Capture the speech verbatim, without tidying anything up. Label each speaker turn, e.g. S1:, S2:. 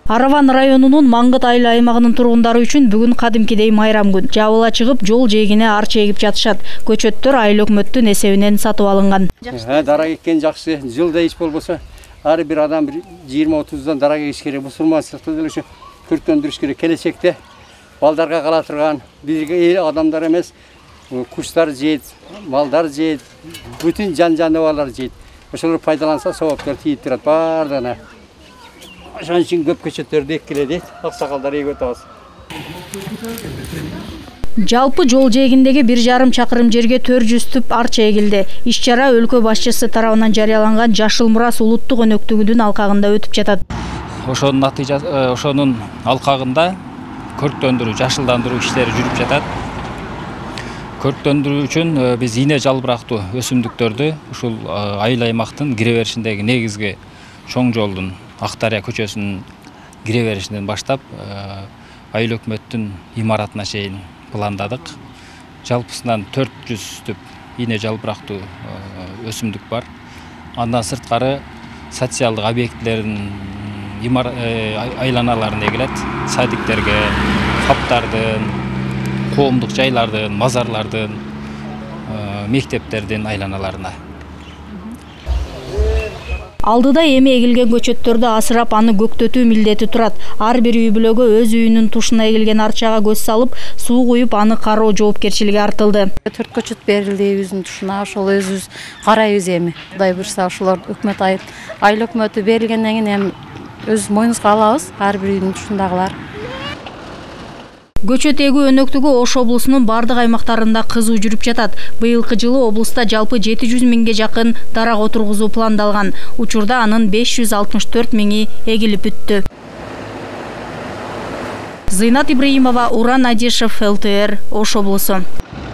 S1: Араван районунун Маңгыт айыл аймагынын тургундары үчүн бүгүн кадимкидей майрам күн. Жабыла чыгып, жол жээгине арча эгип жатышат. Көчөттөр айыл өкмөттүн эсебинен сатып алынган.
S2: Дара эккен жакшы, жылда эч болбосо ар бир адам жыйырма отуздан дара эгиш керек. Мусулман сыяктуу деле ушу көркөндүрүш керек. Келечекте балдарга кала турган бизге адамдар эмес, куштар жейт, малдар жейт, бүтүн жан жаныбарлар жейт. Ошолор пайдаланса сооптор тийип турат бардыгына. Ошон үчүн көп көчөттөрдү эккиле дейт. Аксакалдар эгип атабыз.
S1: Жалпы жол жээгиндеги бир жарым чакырым жерге төрт жүз түп арча эгилди. Иш-чара өлкө башчысы тарабынан жарыяланган Жашыл Мурас улуттук өнөктүгүнүн алкагында өтүп жатат.
S3: Ошонун натыйжасы, ошонун алкагында көрктөндүрүү, жашылдандыруу иштери жүрүп жатат. Көрктөндүрүү үчүн биз ийне жалбырактуу өсүмдүктөрдү ушул айыл аймактын кире беришиндеги негизги чоң жолдун Ак-Дарыя көчөсүнүн кире беришинен баштап айыл өкмөттүн имаратына чейин пландадык. Жалпысынан төрт жүз түп ийне жалбырактуу өсүмдүк бар. Андан сырткары социалдык объектилердин айланаларына эгилет. Садиктерге, фаптардын, коомдук жайлардын, мазарлардын, мектептердин айланаларына.
S1: Алдыда эми эгилген көчөттөрдү асырап, аны көктөтүү милдети турат. Ар бир үй бүлөгө өз үйүнүн тушуна эгилген арчага көз салып, суу куюп, аны кароо жоопкерчилиги артылды.
S4: Төрт көчөт берилди өзүнүн тушуна, ошол өзүбүз карайбыз эми. Кудай буйрса, ошолор өкмөт айыл өкмөтү берилгенден кийин эми өз мойнубузга алабыз, ар бир үйдүн тушундагылар.
S1: Көчөт эгүү өнөктүгү Ош облусунун бардык аймактарында кызуу жүрүп жатат. Быйылкы жылы облуста жалпы жети жүз миңге жакын дарак отургузуу пландалган. Учурда анын беш жүз алтымыш төрт миңи эгилип бүттү. Зыйнат Ибраимова, Уран Адишев, эл тэ эр, Ош облусу.